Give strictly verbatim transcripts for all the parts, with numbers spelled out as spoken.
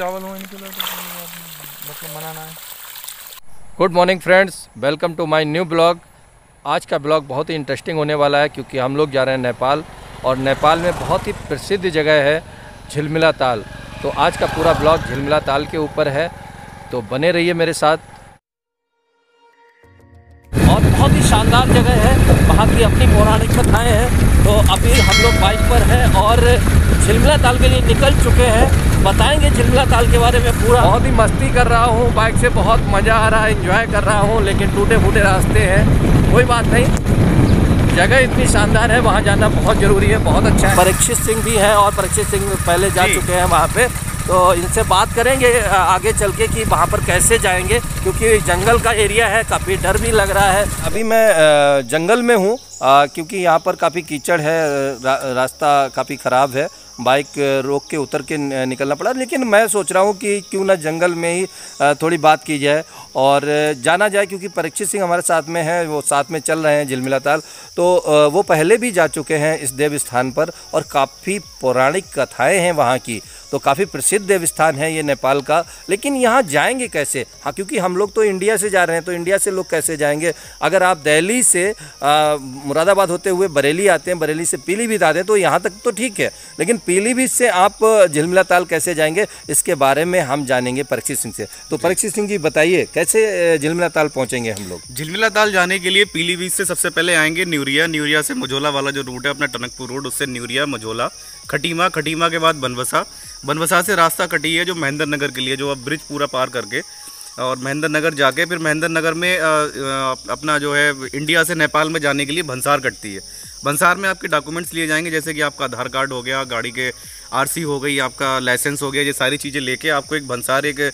चावल हो इनके लिए मतलब मना ना है। Good morning friends, welcome to my new blog. आज का ब्लॉग बहुत ही इंटरेस्टिंग होने वाला है क्योंकि हम लोग जा रहे हैं नेपाल, और नेपाल में बहुत ही प्रसिद्ध जगह है झिलमिला ताल। तो आज का पूरा ब्लॉग झिलमिला ताल के ऊपर है, तो बने रहिए मेरे साथ। और बहुत ही शानदार जगह है, वहाँ की अपनी पौराणिक कथाएँ हैं। तो अभी हम लोग बाइक पर हैं और झिलमिला ताल के लिए निकल चुके हैं। बताएंगे झिलमिला ताल के बारे में पूरा। बहुत ही मस्ती कर रहा हूँ बाइक से, बहुत मज़ा आ रहा है, एंजॉय कर रहा हूँ, लेकिन टूटे फूटे रास्ते हैं, कोई बात नहीं। जगह इतनी शानदार है, वहाँ जाना बहुत ज़रूरी है, बहुत अच्छा है। परीक्षित सिंह भी हैं और परीक्षित सिंह पहले जा चुके हैं वहाँ पे, तो इनसे बात करेंगे आगे चल के कि वहाँ पर कैसे जाएंगे, क्योंकि जंगल का एरिया है, काफ़ी डर भी लग रहा है। अभी मैं जंगल में हूँ क्योंकि यहाँ पर काफ़ी कीचड़ है, रा, रास्ता काफ़ी ख़राब है, बाइक रोक के उतर के निकलना पड़ा। लेकिन मैं सोच रहा हूँ कि क्यों ना जंगल में ही थोड़ी बात की जाए और जाना जाए, क्योंकि परीक्षित सिंह हमारे साथ में हैं, वो साथ में चल रहे हैं झिलमिला ताल। तो वो पहले भी जा चुके हैं इस देव स्थान पर और काफ़ी पौराणिक कथाएं हैं वहाँ की, तो काफ़ी प्रसिद्ध देव स्थान है ये नेपाल का। लेकिन यहाँ जाएंगे कैसे? हाँ, क्योंकि हम लोग तो इंडिया से जा रहे हैं, तो इंडिया से लोग कैसे जाएंगे? अगर आप दिल्ली से मुरादाबाद होते हुए बरेली आते हैं, बरेली से पीलीभीत आते हैं, तो यहाँ तक तो ठीक है, लेकिन पीलीभीत से आप झिलमिला ताल कैसे जाएंगे, इसके बारे में हम जानेंगे परीक्षित सिंह से। तो परीक्षित सिंह जी बताइए, कैसे झिलमिला ताल पहुँचेंगे हम लोग? झिलमिला ताल जाने के लिए पीलीभीत से सबसे पहले आएंगे न्यूरिया, न्यूरिया से मझोला वाला जो रूट है अपना टनकपुर रोड, उससे न्यूरिया, मझोला, खटीमा, खटीमा के बाद बनबसा, बनबसा से रास्ता कटी है जो महेंद्र नगर के लिए, जो अब ब्रिज पूरा पार करके और महेंद्र नगर जाके फिर महेंद्र नगर में आ, आ, अपना जो है इंडिया से नेपाल में जाने के लिए भंसार कटती है। भंसार में आपके डॉक्यूमेंट्स लिए जाएंगे, जैसे कि आपका आधार कार्ड हो गया, गाड़ी के आरसी हो गई, आपका लाइसेंस हो गया, ये सारी चीज़ें लेके आपको एक भंसार एक,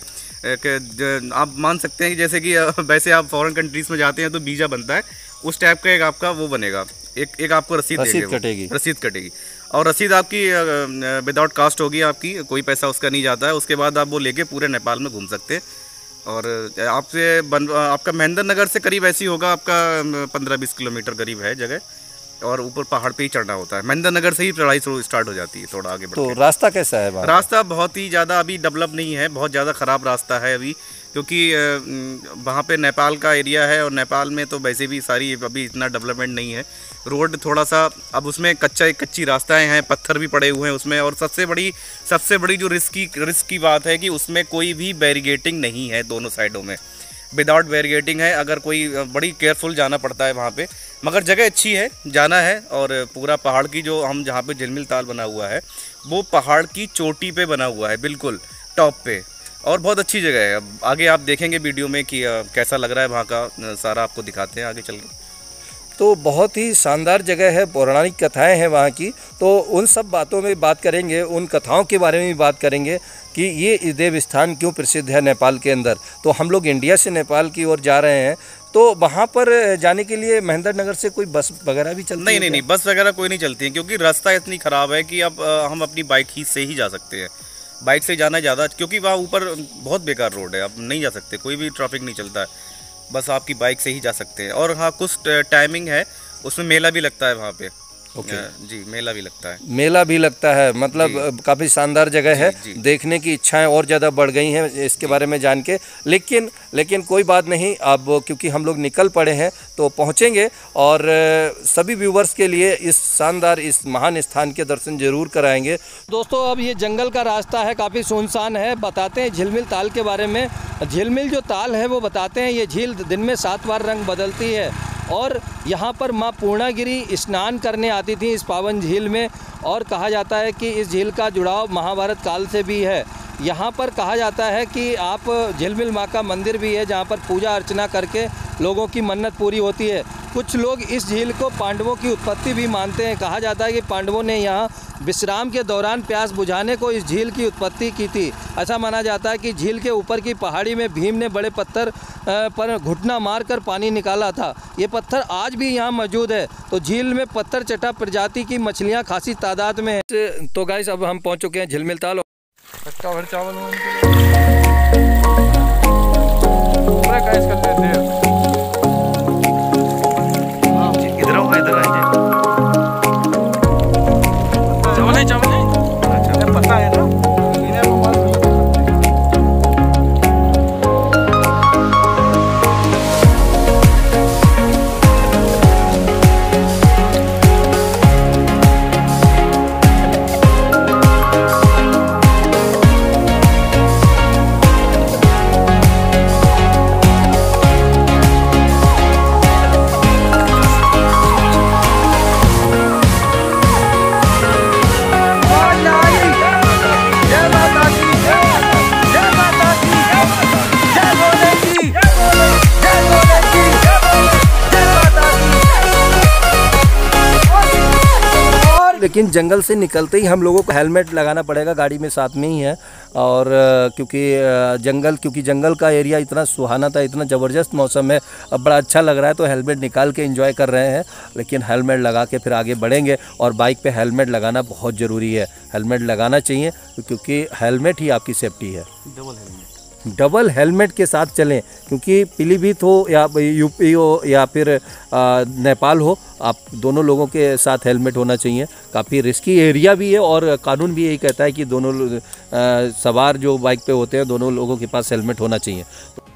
एक आप मान सकते हैं कि जैसे कि वैसे आप फॉरेन कंट्रीज़ में जाते हैं तो वीज़ा बनता है, उस टाइप का एक आपका वो बनेगा, एक एक आपको रसीद कटेगी रसीद कटेगी और रसीद आपकी विदाउट कास्ट होगी, आपकी कोई पैसा उसका नहीं जाता है। उसके बाद आप वो लेके पूरे नेपाल में घूम सकते हैं। और आपसे बन आपका महेंद्र नगर से करीब ऐसी होगा, आपका पंद्रह बीस किलोमीटर करीब है जगह, और ऊपर पहाड़ पे ही चढ़ना होता है। महेंद्र नगर से ही चढ़ाई स्टार्ट हो जाती है, थोड़ा आगे बढ़ के। तो रास्ता कैसा है? रास्ता बहुत ही ज़्यादा अभी डेवलप नहीं है, बहुत ज़्यादा ख़राब रास्ता है अभी, क्योंकि वहाँ पे नेपाल का एरिया है और नेपाल में तो वैसे भी सारी अभी इतना डेवलपमेंट नहीं है। रोड थोड़ा सा अब उसमें कच्चा कच्ची रास्ताएं हैं, पत्थर भी पड़े हुए हैं उसमें, और सबसे बड़ी सबसे बड़ी जो रिस्क की रिस्क की बात है कि उसमें कोई भी बैरिगेटिंग नहीं है, दोनों साइडों में विदाउट बैरिगेटिंग है। अगर कोई बड़ी केयरफुल जाना पड़ता है वहाँ पे, मगर जगह अच्छी है, जाना है। और पूरा पहाड़ की जो हम जहाँ पे झिलमिल ताल बना हुआ है वो पहाड़ की चोटी पे बना हुआ है, बिल्कुल टॉप पे, और बहुत अच्छी जगह है। अब आगे आप देखेंगे वीडियो में कि कैसा लग रहा है वहाँ का, सारा आपको दिखाते हैं आगे चल के। तो बहुत ही शानदार जगह है, पौराणिक कथाएं हैं वहाँ की, तो उन सब बातों में बात करेंगे, उन कथाओं के बारे में भी बात करेंगे कि ये देव स्थान क्यों प्रसिद्ध है नेपाल के अंदर। तो हम लोग इंडिया से नेपाल की ओर जा रहे हैं, तो वहाँ पर जाने के लिए महेंद्र नगर से कोई बस वगैरह भी चलती है? नहीं नहीं नहीं, बस वगैरह कोई नहीं चलती है, क्योंकि रास्ता इतनी ख़राब है कि अब हम अपनी बाइक ही से ही जा सकते हैं। बाइक से जाना ज़्यादा, क्योंकि वहाँ ऊपर बहुत बेकार रोड है, अब नहीं जा सकते, कोई भी ट्रैफिक नहीं चलता है, बस आपकी बाइक से ही जा सकते हैं। और हाँ, कुछ टाइमिंग है, उसमें मेला भी लगता है वहाँ पे। ओके जी, मेला भी लगता है। मेला भी लगता है, मतलब काफ़ी शानदार जगह है, देखने की इच्छाएं और ज़्यादा बढ़ गई हैं इसके बारे में जान के। लेकिन लेकिन कोई बात नहीं, अब क्योंकि हम लोग निकल पड़े हैं तो पहुंचेंगे, और सभी व्यूवर्स के लिए इस शानदार, इस महान स्थान के दर्शन जरूर कराएंगे। दोस्तों, अब ये जंगल का रास्ता है, काफ़ी सुनसान है। बताते हैं झिलमिल ताल के बारे में। झिलमिल जो ताल है वो बताते हैं, ये झील दिन में सात बार रंग बदलती है, और यहाँ पर माँ पूर्णागिरी स्नान करने आती थी इस पावन झील में, और कहा जाता है कि इस झील का जुड़ाव महाभारत काल से भी है। यहाँ पर कहा जाता है कि आप झिलमिल माँ का मंदिर भी है, जहाँ पर पूजा अर्चना करके लोगों की मन्नत पूरी होती है। कुछ लोग इस झील को पांडवों की उत्पत्ति भी मानते हैं। कहा जाता है कि पांडवों ने यहाँ विश्राम के दौरान प्यास बुझाने को इस झील की उत्पत्ति की थी। ऐसा माना जाता है कि झील के ऊपर की पहाड़ी में भीम ने बड़े पत्थर पर घुटना मारकर पानी निकाला था। ये पत्थर आज भी यहाँ मौजूद है। तो झील में पत्थर चटा प्रजाति की मछलियाँ खासी तादाद में है। तो गाइस, अब हम पहुँच चुके हैं झिलमिल ताल। कच्चा भर चावल हो गाइस कर लेते हैं। इधर हो इधर आइए। चावल है चावल है, अच्छा पता है ना। लेकिन जंगल से निकलते ही हम लोगों को हेलमेट लगाना पड़ेगा, गाड़ी में साथ में ही है। और क्योंकि जंगल क्योंकि जंगल का एरिया इतना सुहाना था, इतना ज़बरदस्त मौसम है, अब बड़ा अच्छा लग रहा है, तो हेलमेट निकाल के एंजॉय कर रहे हैं। लेकिन हेलमेट लगा के फिर आगे बढ़ेंगे। और बाइक पे हेलमेट लगाना बहुत ज़रूरी है, हेलमेट लगाना चाहिए क्योंकि हेलमेट ही आपकी सेफ्टी है। डबल हेलमेट डबल हेलमेट के साथ चलें, क्योंकि पीलीभीत हो या यूपी हो या फिर नेपाल हो, आप दोनों लोगों के साथ हेलमेट होना चाहिए। काफ़ी रिस्की एरिया भी है और कानून भी यही कहता है कि दोनों आ, सवार जो बाइक पे होते हैं दोनों लोगों के पास हेलमेट होना चाहिए।